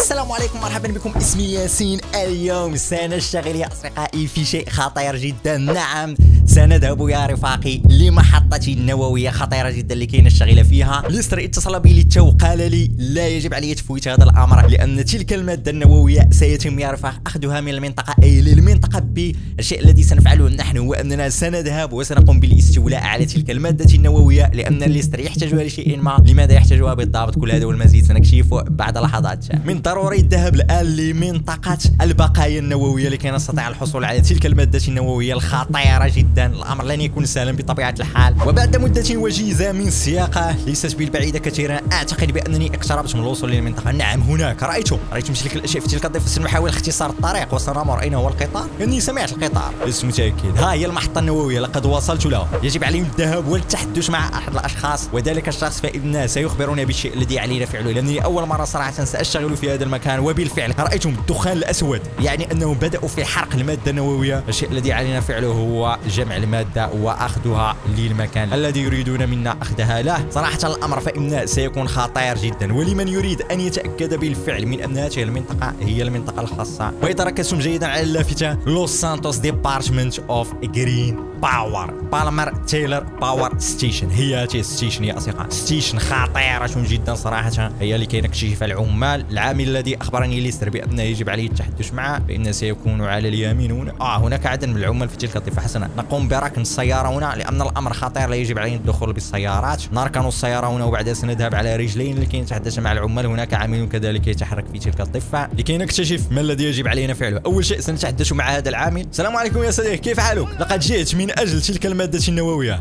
السلام عليكم، مرحبا بكم. اسمي ياسين. اليوم سنشتغل يا أصدقائي في شيء خطير جدا. نعم، سنذهب يا رفاقي لمحطة نووية خطيرة جدا لكي نشتغل فيها. ليستر اتصل بي للتو وقال لي لا يجب علي تفويت هذا الأمر، لأن تلك المادة النووية سيتم يا رفاق أخذها من المنطقة A للمنطقة B. الشيء الذي سنفعله نحن هو أننا سنذهب وسنقوم بالاستيلاء على تلك المادة النووية، لأن ليستر يحتاجها لشيء ما. لماذا يحتاجها بالضبط؟ كل هذا والمزيد سنكشفه بعد لحظات. من ضروري الذهاب الآن لمنطقة البقايا النووية لكي نستطيع الحصول على تلك المادة النووية الخطيرة جدا. الأمر لن يكون سهلا بطبيعة الحال، وبعد مدة وجيزة من سياقة ليست بالبعيدة كثيرا أعتقد بأنني اقتربت من الوصول للمنطقة. نعم، هناك رأيتم تلك الأشياء في تلك الضفة. سنحاول اختصار الطريق وسنمر. أين هو القطار؟ إني سمعت القطار، لست متأكد. ها هي المحطة النووية، لقد وصلت لها. يجب علينا الذهاب والتحدث مع أحد الأشخاص، وذلك الشخص فإنه سيخبرنا بالشيء الذي علينا فعله، لأنني أول مرة صراحة سأشتغل في هذا المكان. وبالفعل رأيتم الدخان الأسود، يعني أنهم بدأوا في حرق المادة النووية. الشيء الذي علينا فعله هو جمع المادة وأخذها للمكان الذي يريدون منا أخذها له. صراحة الأمر فإنه سيكون خطير جدا، ولمن يريد أن يتأكد بالفعل من أن هذه المنطقة هي المنطقة الخاصة. وإذا ركزتم جيدا على اللافتة، لوس سانتوس ديبارتمنت أوف جرين باور بالمر تايلر باور ستيشن. هي هذه الستيشن يا أصدقاء، ستيشن خطيرة جدا صراحة. هي لكي نكتشف العمال. العامل الذي أخبرني ليستر بأنه يجب عليه التحدث معه فإنه سيكون على اليمين هنا. هناك عدد من العمال في تلك الضفة. حسنا، نقوم بركن السيارة هنا لأن الأمر خطير، لا يجب علينا الدخول بالسيارات. نركن السيارة هنا وبعدها سنذهب على رجلين لكي نتحدث مع العمال. هناك عامل كذلك يتحرك في تلك الضفة لكي نكتشف ما الذي يجب علينا فعله. أول شيء سنتحدث مع هذا العامل. السلام عليكم يا صديقي، كيف حالك؟ لقد جئت من أجل تلك المادة النووية.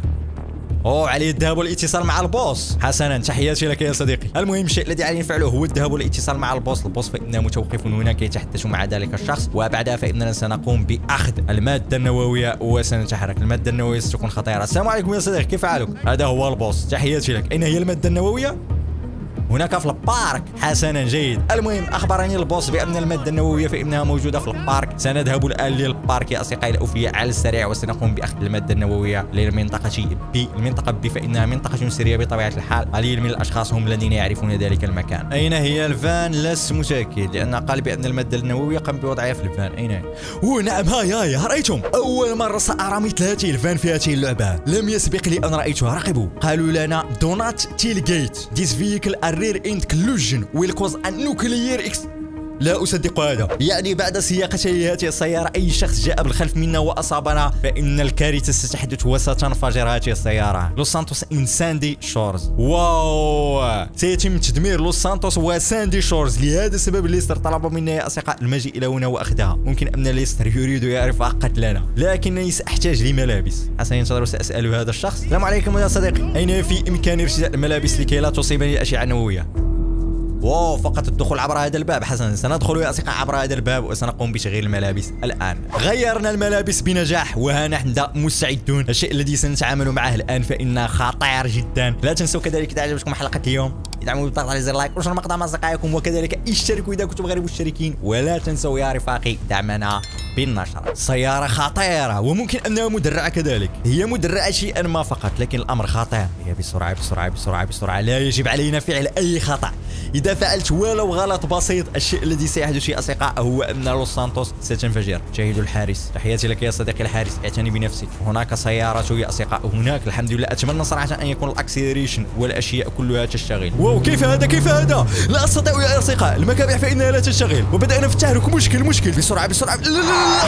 علي الذهاب والاتصال مع البوس. حسنا، تحياتي لك يا صديقي. المهم، الشيء الذي علينا فعله هو الذهاب والاتصال مع البوس. البوس فإنه متوقف هنا كي يتحدث مع ذلك الشخص، وبعدها فإننا سنقوم بأخذ المادة النووية وسنتحرك. المادة النووية ستكون خطيرة. السلام عليكم يا صديقي، كيف حالك؟ هذا هو البوس، تحياتي لك. أين هي المادة النووية؟ هناك في البارك. حسنا، جيد. المهم، أخبرني البوس بأن المادة النووية فإنها موجودة في البارك. سنذهب الآن للبارك يا أصدقائي الأوفياء على السريع، وسنقوم بأخذ المادة النووية للمنطقة بي. المنطقة بي فإنها منطقة سرية بطبيعة الحال. قليل من الأشخاص هم الذين يعرفون ذلك المكان. أين هي الفان؟ لست متأكد، لأن قال بأن المادة النووية قام بوضعها في الفان. أين هي؟ نعم، هاي رأيتم؟ أول مرة سأرى مثل هذه الفان في هذه اللعبة. لم يسبق لي أن رأيتها. راقبوا، قالوا لنا do not tailgate this vehicle rear end collision will cause a nuclear لا أصدق هذا. يعني بعد سياقة هذه السيارة أي شخص جاء بالخلف منا وأصابنا فإن الكارثة ستحدث وستنفجر هذه السيارة. لوس سانتوس إن ساندي شورز. واو، سيتم تدمير لوس سانتوس وساندي شورز. لهذا السبب ليستر طلب منا يا أصدقاء المجيء إلى هنا وأخذها. ممكن أن ليستر يريد يعرف قتلنا، لكنني سأحتاج لملابس. حسنا، ينتظر وسأسأل هذا الشخص. السلام عليكم يا صديقي، أين في إمكاني ارتداء الملابس لكي لا تصيبني الأشعة النووية؟ فقط الدخول عبر هذا الباب. حسنا، سندخل يا أصدقاء عبر هذا الباب وسنقوم بتغيير الملابس الآن. غيرنا الملابس بنجاح وها نحن مستعدون. الشيء الذي سنتعامل معه الآن فإنه خطير جدا. لا تنسوا كذلك إذا عجبتكم حلقة اليوم ادعموا بالضغط على زر لايك ونشر المقطع مع أصدقائكم، وكذلك اشتركوا إذا كنتم غير مشتركين. ولا تنسوا يا رفاقي دعمنا بالنشر. سيارة خطيرة وممكن أنها مدرعة كذلك. هي مدرعة شيئا ما فقط، لكن الأمر خطير. هي بسرعة بسرعة بسرعة بسرعة. لا يجب علينا فعل أي خطأ. إذا فعلت ولو غلط بسيط، الشيء الذي سيحدث يا أصدقاء هو أن لوس سانتوس ستنفجر. شاهدوا الحارس. تحياتي لك يا صديقي الحارس، اعتني بنفسك. هناك سيارة يا أصدقاء، هناك الحمد لله. أتمنى صراحة أن يكون الأكسلريشن والأشياء كلها تشتغل. كيف هذا؟ كيف هذا؟ لا أستطيع يا أصدقاء، المكابح فإنها لا تشتغل وبدأنا في التحرك. مشكل. بسرعة بسرعة. لا.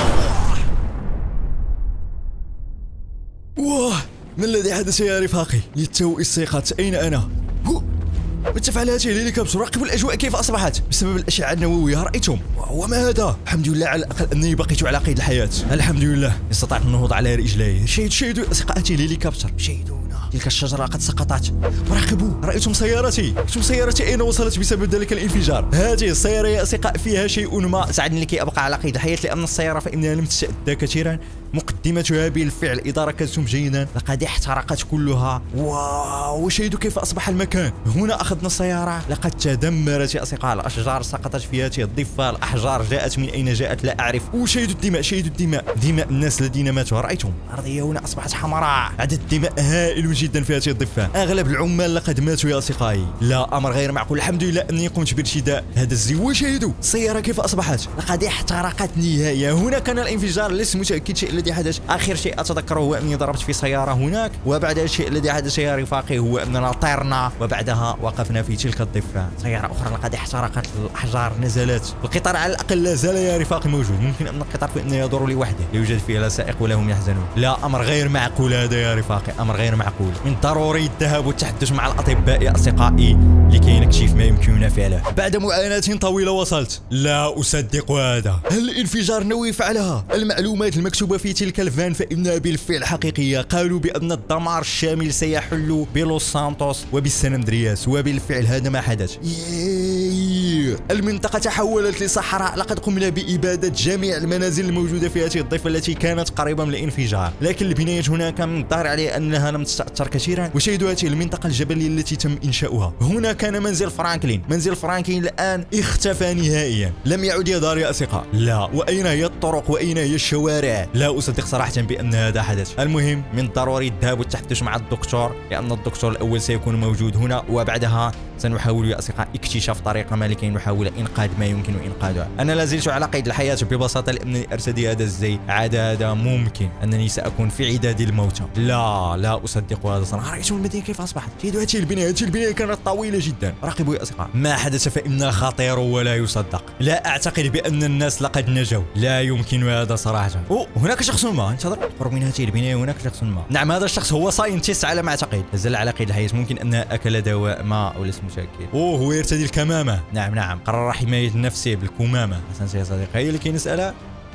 ما الذي حدث يا رفاقي؟ للتو استيقظت. أين أنا؟ ما تفعل هذه الهليكوبتر؟ راقبوا الأجواء كيف أصبحت بسبب الأشعة النووية. رأيتم؟ وما هذا؟ الحمد لله على الأقل أنني بقيت على قيد الحياة. الحمد لله استطعت النهوض على رجلي. شاهدوا أصدقاء الهليكوبتر. شاهدوا تلك الشجرة قد سقطت. وراقبوا، رأيتم سيارتي؟ أين وصلت بسبب ذلك الانفجار؟ هذه السيارة يا أصدقاء فيها شيء ما ساعدني لكي أبقى على قيد الحياة، لأن السيارة فإنها لم تتأذى كثيرا. مقدمتها بالفعل إذا ركزتم جيدا لقد احترقت كلها. وشاهدوا كيف أصبح المكان. هنا أخذنا السيارة، لقد تدمرت يا أصدقاء. الأشجار سقطت في هذه الضفة. الأحجار جاءت من أين جاءت لا أعرف. وشاهدوا الدماء، دماء الناس الذين ماتوا. رأيتم؟ الأرضية هنا أصبحت حمراء. عدد الدماء هائل جدا في هذه الضفة. اغلب العمال لقد ماتوا يا اصدقائي. لا امر غير معقول. الحمد لله اني قمت بارتداء هذا الزي. وشاهدوا السيارة كيف اصبحت، لقد احترقت نهائيا. هنا كان الانفجار، لست متاكد الشيء الذي حدث. اخر شيء اتذكره هو اني ضربت في سيارة هناك، وبعد الشيء الذي حدث يا رفاقي هو اننا طرنا وبعدها وقفنا في تلك الضفة. سيارة اخرى لقد احترقت، الاحجار نزلت. القطار على الاقل لا زال يا رفاقي موجود. ممكن ان القطار فإنه يدور لوحده، لا يوجد فيه لا سائق ولا هم يحزنون. لا امر غير معقول هذا يا رفاقي، امر غير معقول. من ضروري الذهاب والتحدث مع الاطباء يا اصدقائي لكي نكشف ما يمكننا فعله. بعد معاناة طويلة وصلت. لا اصدق هذا. هل الانفجار النووي فعلها؟ المعلومات المكتوبة في تلك الفان فإنها بالفعل حقيقية. قالوا بأن الدمار الشامل سيحل بلوس سانتوس وبالسان اندرياس، وبالفعل هذا ما حدث. المنطقة تحولت لصحراء. لقد قمنا بإبادة جميع المنازل الموجودة في هذه الضفة التي كانت قريبة من الانفجار، لكن البنايات هناك من الظاهر عليه أنها لم تتأثر كثيرا. وشاهدوا هذه المنطقة الجبلية التي تم إنشاؤها. هنا كان منزل فرانكلين. منزل فرانكلين الآن اختفى نهائيا، لم يعد يظهر يا أصدقاء. لا، وأين هي الطرق وأين هي الشوارع؟ لا أصدق صراحة بأن هذا حدث. المهم من الضروري الذهاب والتحدث مع الدكتور، لأن الدكتور الأول سيكون موجود هنا، وبعدها سنحاول يا أصدقاء اكتشاف طريقة ما لكي نحاول إنقاذ ما يمكن إنقاذه. أنا لا زلت على قيد الحياة ببساطة لأنني أرتدي هذا الزي. عاد هذا ممكن أنني سأكون في عداد الموتى. لا أصدق هذا صراحة. رأيتم المدينة كيف أصبحت؟ شاهدوا هذه البناية كانت طويلة جدا. راقبوا يا أصدقاء. ما حدث فإنه خطير ولا يصدق. لا أعتقد بأن الناس لقد نجوا. لا يمكن هذا صراحة. هناك شخص ما. انتظر. قرب من هذه البناية هناك شخص ما. نعم هذا الشخص هو ساينتيست على ما أعتقد. نزل على قيد الحياة. ممكن أنه أكل دواء ما أو لست متأكد. هو يرتدي الكمامة. نعم قرر حماية نفسه بالكمامة. أحسنت يا صديقي. هي اللي كي نسألها.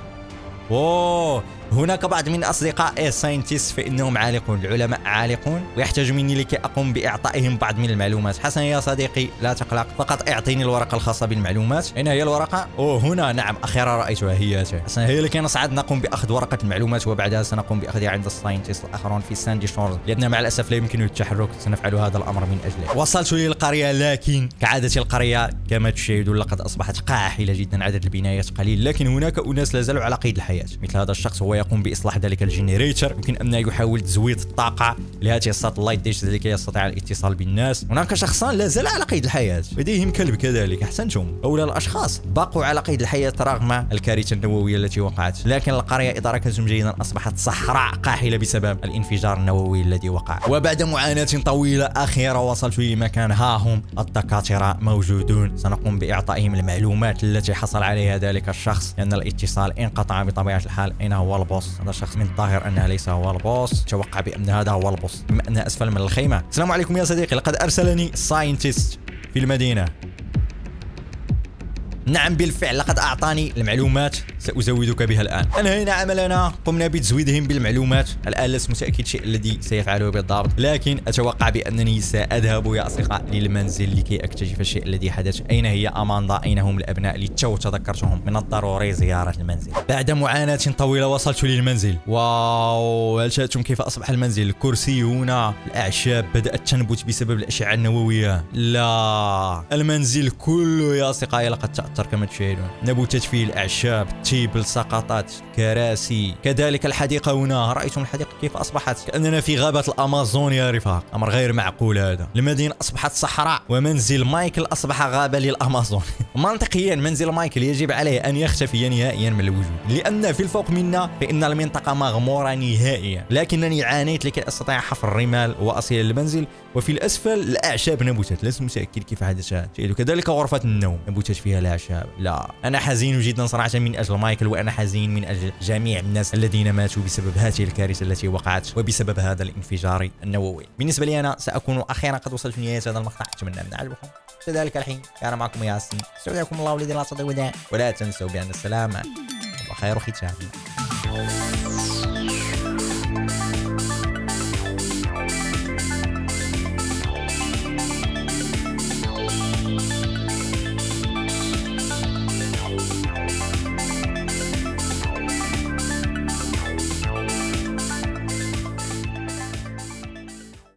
هناك بعض من أصدقائي الساينتيست فإنهم عالقون. العلماء عالقون ويحتاج مني لكي أقوم بإعطائهم بعض من المعلومات. حسنا يا صديقي لا تقلق، فقط اعطيني الورقة الخاصة بالمعلومات. أين هي الورقة؟ هنا. نعم أخيرا رأيتها. هي حسنا هي لكي نصعد نقوم بأخذ ورقة المعلومات، وبعدها سنقوم بأخذها عند الساينتيست الآخرون في ساندي شورز، لأن مع الأسف لا يمكن التحرك. سنفعل هذا الأمر من أجله. وصلت للقرية، لكن كعادة القرية كما تشاهدون لقد أصبحت قاحلة جدا. عدد البنايات قليل، لكن هناك أناس لا زالوا على قيد الحياة. مثل هذا الشخص هو يقوم بإصلاح ذلك الجنريتر. يمكن أنه يحاول تزويد الطاقة لهذه الساتلايت ديش لكي يستطيع الاتصال بالناس. هناك شخصان لا زال على قيد الحياة، لديهم كلب كذلك. أحسنتم. هؤلاء الأشخاص بقوا على قيد الحياة رغم الكارثة النووية التي وقعت، لكن القرية إذا ركزتم جيدا أصبحت صحراء قاحلة بسبب الانفجار النووي الذي وقع. وبعد معاناة طويلة أخيرا وصلت لمكان. ها هم الدكاترة موجودون. سنقوم بإعطائهم المعلومات التي حصل عليها ذلك الشخص، لأن الاتصال انقطع بطبيعة الحال. أين هو البوس؟ هذا الشخص من الظاهر أنه ليس هو البوس. توقع بأن هذا هو البوس بما أنه أسفل من الخيمة. السلام عليكم يا صديقي، لقد أرسلني ساينتيست في المدينة. نعم بالفعل لقد أعطاني المعلومات، سأزودك بها الآن. أنهينا عملنا، قمنا بتزويدهم بالمعلومات. الآن لست متأكد الشيء الذي سيفعله بالضبط، لكن أتوقع بأنني سأذهب يا أصدقاء للمنزل لكي أكتشف الشيء الذي حدث. أين هي أماندا؟ أين هم الأبناء اللي تذكرتهم؟ من الضروري زيارة المنزل. بعد معاناة طويلة وصلت للمنزل. واو، هل شاهدتم كيف أصبح المنزل؟ الكرسي هنا، الأعشاب بدأت تنبت بسبب الأشعة النووية. لا، المنزل كله يا أصدقائي لقد تأثر كما تشاهدون. نبتت فيه الأعشاب، تيبل سقطت، كراسي، كذلك الحديقة هنا. رأيتم الحديقة كيف أصبحت؟ كأننا في غابة الأمازون يا رفاق. أمر غير معقول هذا. المدينة أصبحت صحراء، ومنزل مايكل أصبح غابة للأمازون. منطقيا منزل مايكل يجب عليه أن يختفي نهائيا من الوجود، لأن في الفوق منا فإن المنطقة مغمورة نهائيا. لكنني عانيت لكي أستطيع حفر الرمال وأصل للمنزل، وفي الأسفل الأعشاب نبتت. لست متأكد كيف حدث هذا. كذلك غرفة النوم نبتت فيها الأعشاب. لا، أنا حزين جدا صراحة من أجل مايكل، وأنا حزين من أجل جميع الناس الذين ماتوا بسبب هذه الكارثة التي وقعت وبسبب هذا الانفجار النووي. بالنسبة لي أنا سأكون أخيرا قد وصلت لنهاية هذا المقطع. أتمنى أن عجبكم. كذلك الحين كان معكم ياسين. استودعكم الله الذي لا تضيع ودائعه، ولا تنسوا بأن السلامة وخير ختام.